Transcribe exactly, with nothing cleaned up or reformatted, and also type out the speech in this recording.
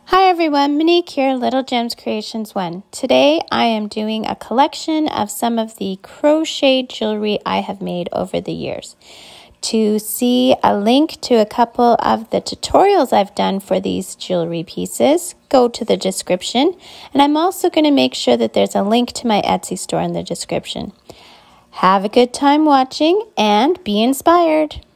Hi everyone, Monique here, Little Gems Creations one. Today I am doing a collection of some of the crochet jewelry I have made over the years. To see a link to a couple of the tutorials I've done for these jewelry pieces, go to the description. And I'm also going to make sure that there's a link to my Etsy store in the description. Have a good time watching and be inspired.